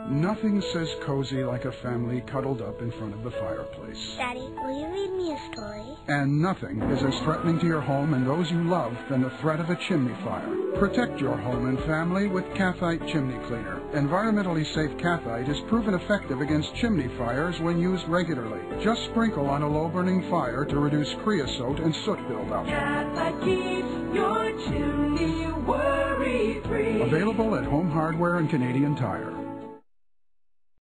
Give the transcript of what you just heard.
Nothing says cozy like a family cuddled up in front of the fireplace. Daddy, will you read me a story? And nothing is as threatening to your home and those you love than the threat of a chimney fire. Protect your home and family with Kathite Chimney Cleaner. Environmentally safe Kathite is proven effective against chimney fires when used regularly. Just sprinkle on a low-burning fire to reduce creosote and soot buildup. Kathite keeps your chimney worry-free. Available at Home Hardware and Canadian Tire.